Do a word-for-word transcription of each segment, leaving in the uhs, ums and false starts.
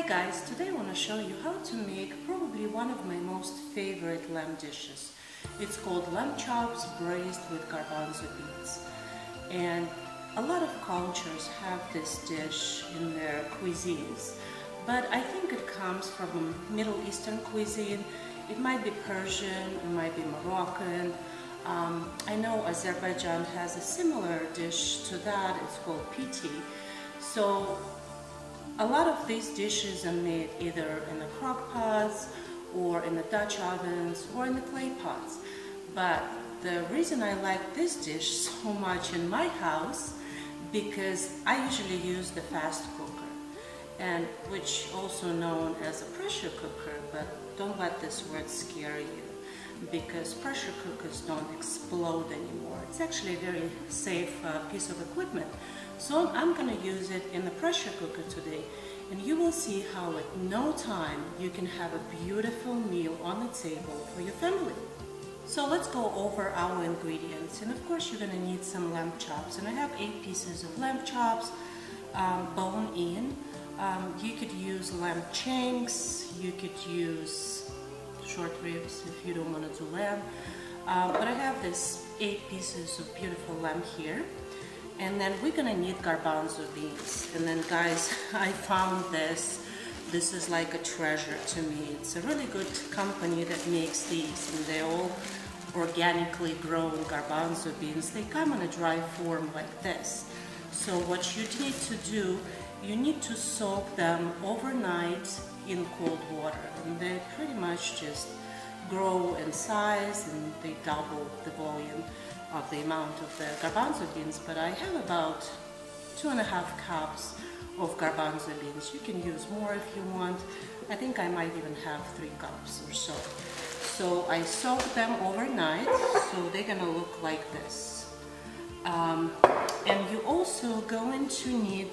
guys, today I want to show you how to make probably one of my most favorite lamb dishes. It's called lamb chops braised with garbanzo beans. And a lot of cultures have this dish in their cuisines, but I think it comes from a Middle Eastern cuisine. It might be Persian, it might be Moroccan. Um, I know Azerbaijan has a similar dish to that. It's called piti. So a lot of these dishes are made either in the crock pots or in the Dutch ovens or in the clay pots. But the reason I like this dish so much in my house, because I usually use the fast cooker, and which also known as a pressure cooker, but don't let this word scare you, because pressure cookers don't explode anymore. It's actually a very safe uh, piece of equipment. So I'm going to use it in the pressure cooker today, and you will see how at no time you can have a beautiful meal on the table for your family. So let's go over our ingredients, and of course you're going to need some lamb chops, and I have eight pieces of lamb chops, um, bone in. Um, you could use lamb shanks, you could use short ribs if you don't want to do lamb, uh, but I have this eight pieces of beautiful lamb here. And then we're gonna need garbanzo beans. And then guys, I found this. This is like a treasure to me. It's a really good company that makes these, and they're all organically grown garbanzo beans. They come in a dry form like this. So what you need to do, you need to soak them overnight in cold water. And they pretty much just grow in size, and they double the volume of the amount of the garbanzo beans. But I have about two and a half cups of garbanzo beans. You can use more if you want. I think I might even have three cups or so. So I soak them overnight, so they're gonna look like this. Um, and you also going to need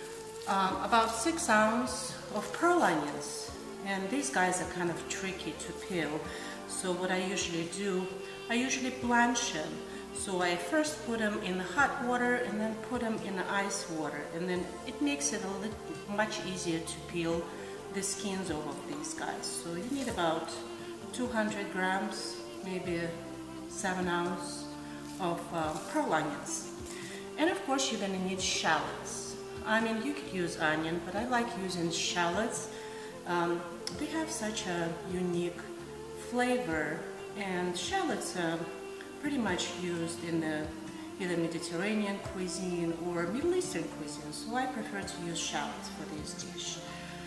um, about six ounces of pearl onions. And these guys are kind of tricky to peel. So what I usually do, I usually blanch them. So I first put them in the hot water and then put them in the ice water, and then it makes it a little much easier to peel the skins off of these guys. So you need about two hundred grams, maybe seven ounce of uh, pearl onions. And of course you're gonna need shallots. I mean, you could use onion, but I like using shallots. Um, they have such a unique flavor, and shallots are pretty much used in the either Mediterranean cuisine or Middle Eastern cuisine, so I prefer to use shallots for this dish.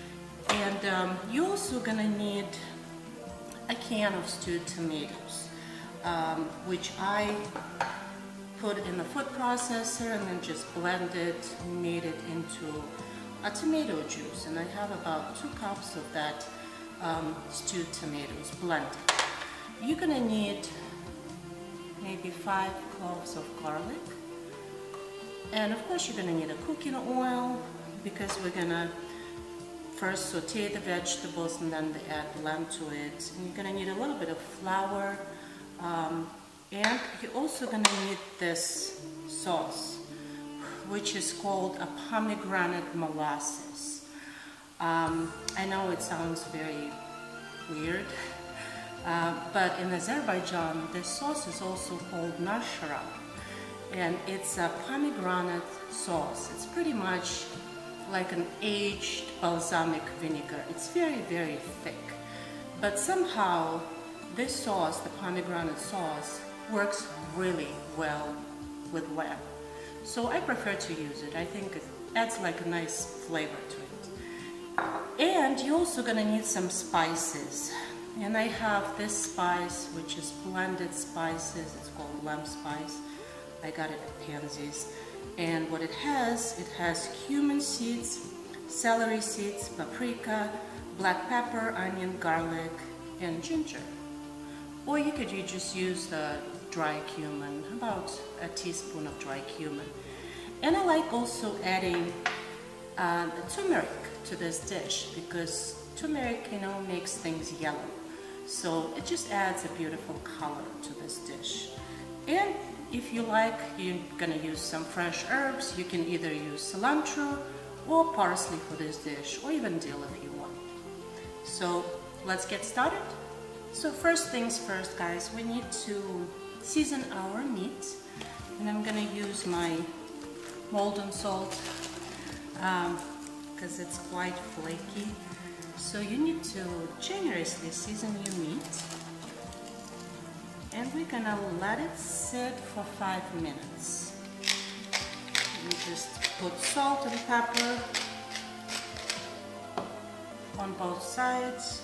And um, you're also gonna need a can of stewed tomatoes, um, which I put in the food processor and then just blended, made it into a tomato juice, and I have about two cups of that um, stewed tomatoes blended. You're gonna need maybe five cloves of garlic, and of course you're gonna need a cooking oil, because we're gonna first saute the vegetables and then add lamb to it. And you're gonna need a little bit of flour, um, and you're also gonna need this sauce, which is called a pomegranate molasses. Um, I know it sounds very weird, Uh, but in Azerbaijan, this sauce is also called nashrab, and it's a pomegranate sauce. It's pretty much like an aged balsamic vinegar. It's very, very thick, but somehow this sauce, the pomegranate sauce, works really well with lamb. So I prefer to use it. I think it adds like a nice flavor to it. And you're also gonna need some spices. And I have this spice, which is blended spices. It's called lamb spice. I got it at Pansy's. And what it has, it has cumin seeds, celery seeds, paprika, black pepper, onion, garlic, and ginger. Or you could you just use the dry cumin, about a teaspoon of dry cumin. And I like also adding uh, the turmeric to this dish, because turmeric, you know, makes things yellow. So it just adds a beautiful color to this dish. And if you like, you're gonna use some fresh herbs. You can either use cilantro or parsley for this dish, or even dill if you want. So let's get started. So first things first, guys, we need to season our meat, and I'm gonna use my Maldon salt because um, it's quite flaky. So you need to generously season your meat, and we're gonna let it sit for five minutes. You just put salt and pepper on both sides.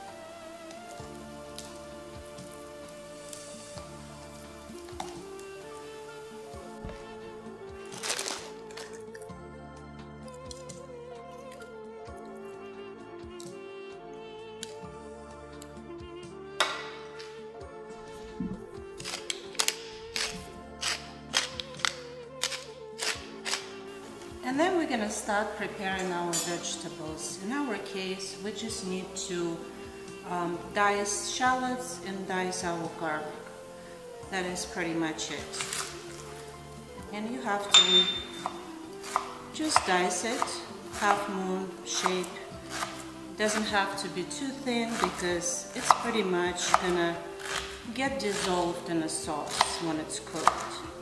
And then we're gonna start preparing our vegetables. In our case, we just need to um, dice shallots and dice our garlic. That is pretty much it. And you have to just dice it, half moon shape. Doesn't have to be too thin because it's pretty much gonna get dissolved in the sauce when it's cooked.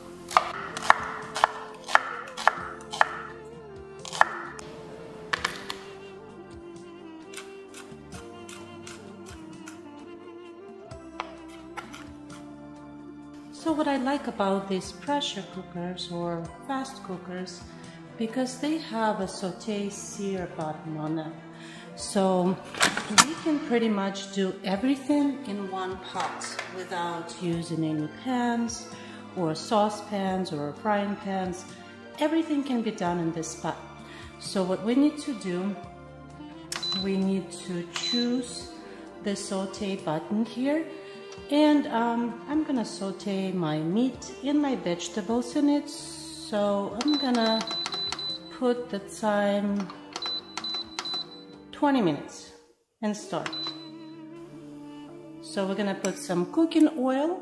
So what I like about these pressure cookers or fast cookers, because they have a saute sear button on them. So we can pretty much do everything in one pot without using any pans or saucepans or frying pans. Everything can be done in this pot. So what we need to do, we need to choose the saute button here. And um, I'm gonna saute my meat and my vegetables in it. So I'm gonna put the time twenty minutes and start. So we're gonna put some cooking oil.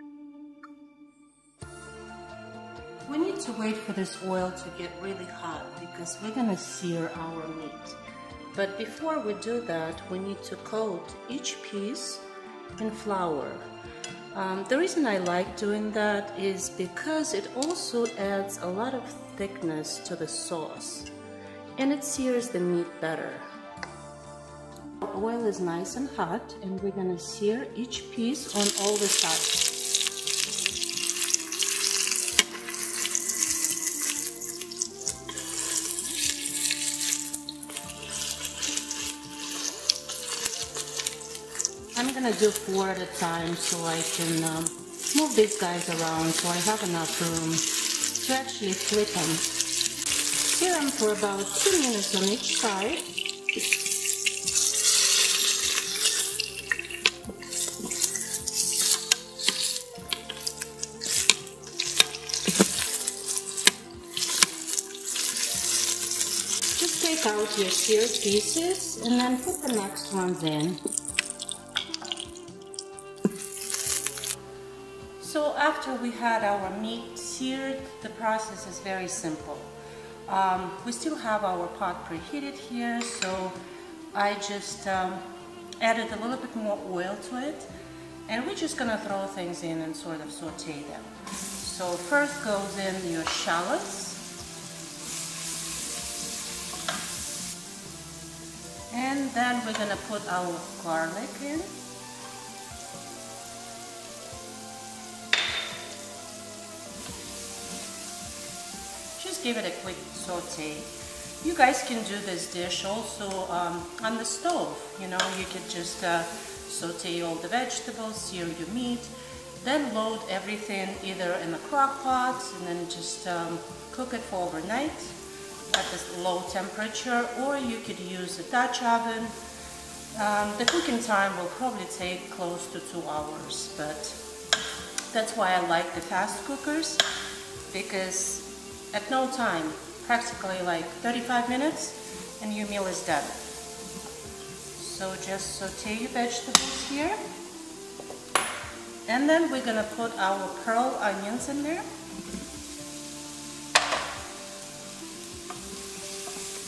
We need to wait for this oil to get really hot because we're gonna sear our meat. But before we do that, we need to coat each piece in flour. Um, the reason I like doing that is because it also adds a lot of thickness to the sauce and it sears the meat better. The oil is nice and hot and we're gonna sear each piece on all the sides. I'm gonna do four at a time so I can um, move these guys around so I have enough room to actually flip them. Sear them for about two minutes on each side. Just take out your seared pieces and then put the next ones in. So after we had our meat seared, the process is very simple. Um, we still have our pot preheated here, so I just um, added a little bit more oil to it, and we're just gonna throw things in and sort of saute them. So first goes in your shallots, and then we're gonna put our garlic in. Just give it a quick saute. You guys can do this dish also um, on the stove. You know, you could just uh, saute all the vegetables, sear your meat, then load everything either in a crock pot and then just um, cook it for overnight at this low temperature, or you could use a Dutch oven. Um, the cooking time will probably take close to two hours, but that's why I like the fast cookers, because at no time, practically like thirty-five minutes, and your meal is done. So just saute your vegetables here. And then we're gonna put our pearl onions in there.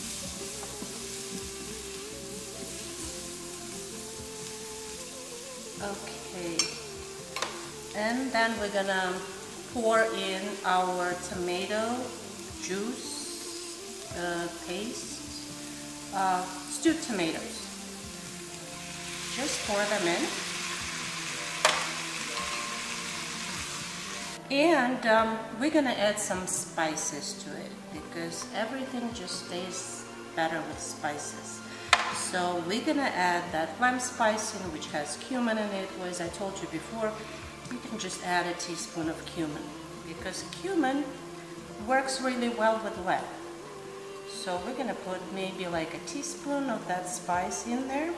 Okay, and then we're gonna pour in our tomato juice uh, paste, uh, stewed tomatoes. Just pour them in. And um, we're gonna add some spices to it because everything just tastes better with spices. So we're gonna add that lamb spicing, which has cumin in it. Well, as I told you before, you can just add a teaspoon of cumin because cumin works really well with lamb. So we're gonna put maybe like a teaspoon of that spice in there.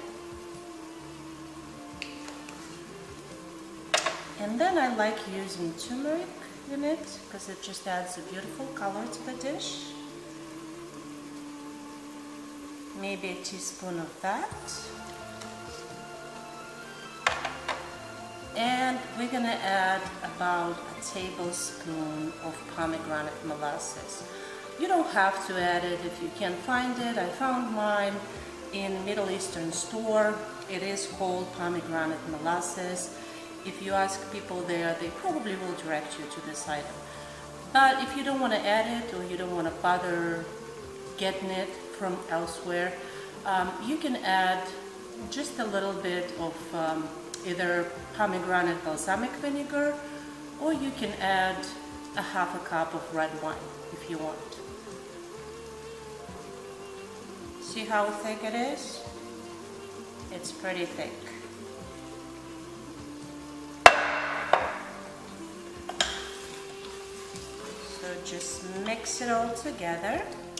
And then I like using turmeric in it because it just adds a beautiful color to the dish. Maybe a teaspoon of that. And we're gonna add about a tablespoon of pomegranate molasses. You don't have to add it if you can't find it. I found mine in Middle Eastern store. It is called pomegranate molasses. If you ask people there, they probably will direct you to this item. But if you don't want to add it or you don't want to bother getting it from elsewhere, um, you can add just a little bit of um, either pomegranate balsamic vinegar, or you can add a half a cup of red wine if you want. See how thick it is? It's pretty thick. So just mix it all together.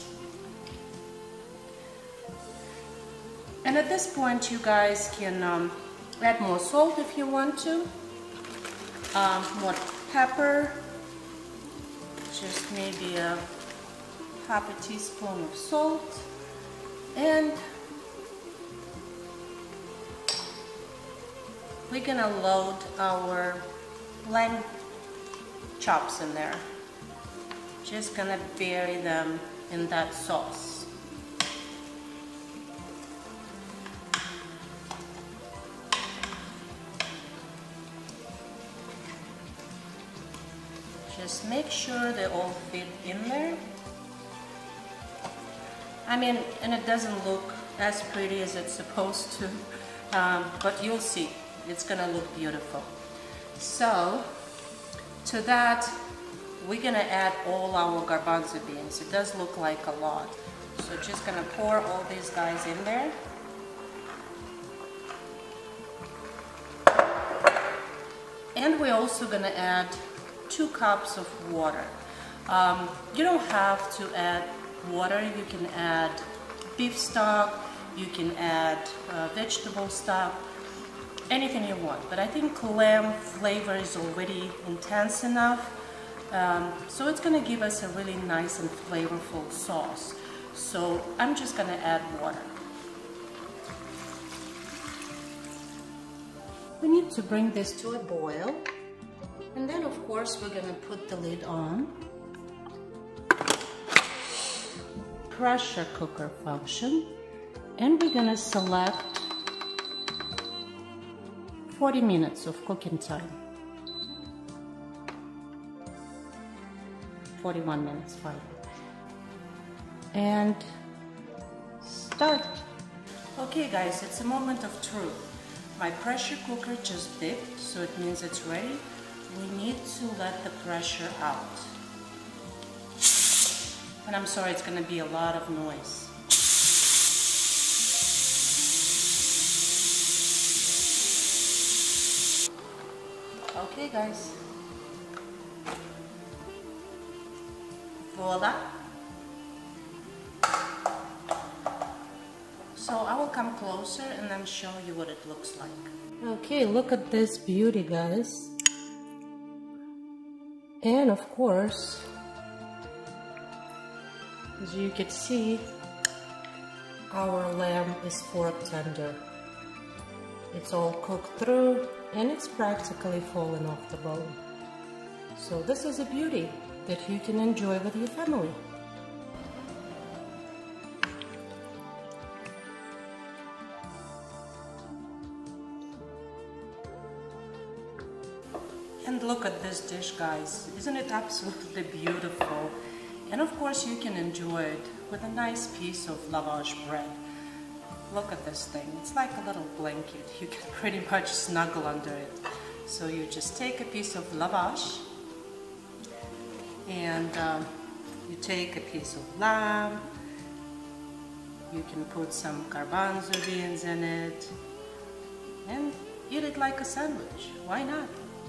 And at this point you guys can um, add more salt if you want to, um, more pepper, just maybe a half a teaspoon of salt, and we're gonna load our lamb chops in there. Just gonna bury them in that sauce. Just make sure they all fit in there. I mean, and it doesn't look as pretty as it's supposed to, um, but you'll see, it's gonna look beautiful. So, to that, we're gonna add all our garbanzo beans. It does look like a lot. So just gonna pour all these guys in there. And we're also gonna add two cups of water. Um, you don't have to add water. You can add beef stock, you can add uh, vegetable stock, anything you want. But I think lamb flavor is already intense enough. Um, so it's going to give us a really nice and flavorful sauce. So I'm just going to add water. We need to bring this to a boil. And then of course we're going to put the lid on. Pressure cooker function. And we're going to select forty minutes of cooking time. forty-one minutes, fine. And start. Okay guys, it's a moment of truth. My pressure cooker just beeped, so it means it's ready. We need to let the pressure out. And I'm sorry, it's gonna be a lot of noise. Okay guys. Voila. So I will come closer and then show you what it looks like. Okay, look at this beauty, guys. And of course, as you can see, our lamb is fork tender. It's all cooked through and it's practically falling off the bone. So this is a beauty that you can enjoy with your family. And look at this dish, guys. Isn't it absolutely beautiful? And of course you can enjoy it with a nice piece of lavash bread. Look at this thing. It's like a little blanket. You can pretty much snuggle under it. So you just take a piece of lavash and um, you take a piece of lamb. You can put some garbanzo beans in it and eat it like a sandwich. Why not?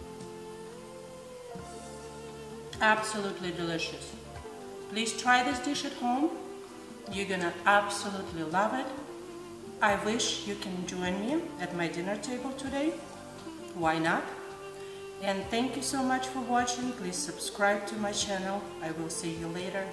Absolutely delicious. Please try this dish at home. You're gonna absolutely love it. I wish you can join me at my dinner table today. Why not? And thank you so much for watching. Please subscribe to my channel. I will see you later.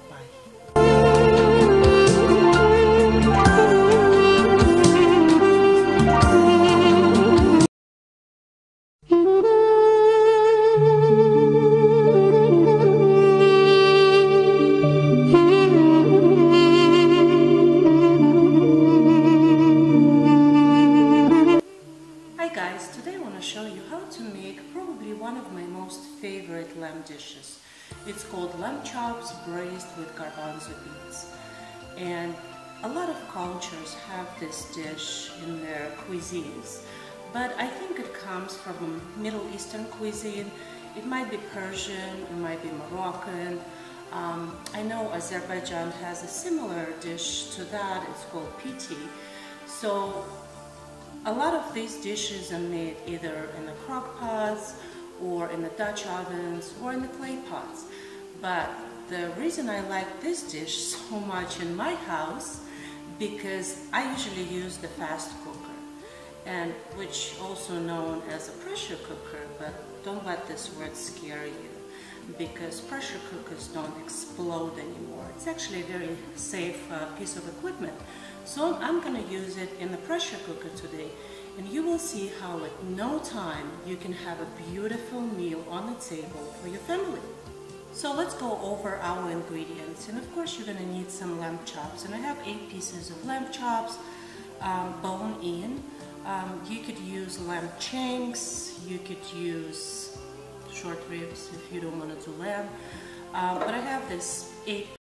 Show you how to make probably one of my most favorite lamb dishes. It's called lamb chops braised with garbanzo beans. And a lot of cultures have this dish in their cuisines, but I think it comes from Middle Eastern cuisine. It might be Persian, it might be Moroccan. Um, I know Azerbaijan has a similar dish to that. It's called piti. So a lot of these dishes are made either in the crock pots or in the Dutch ovens or in the clay pots. But the reason I like this dish so much in my house, because I usually use the fast cooker, and which also known as a pressure cooker, but don't let this word scare you, because pressure cookers don't explode anymore. It's actually a very safe uh, piece of equipment. So I'm going to use it in the pressure cooker today, and you will see how at no time you can have a beautiful meal on the table for your family. So let's go over our ingredients, and of course you're going to need some lamb chops, and I have eight pieces of lamb chops, um, bone in. Um, you could use lamb shanks, you could use short ribs if you don't want to do lamb, uh, but I have this eight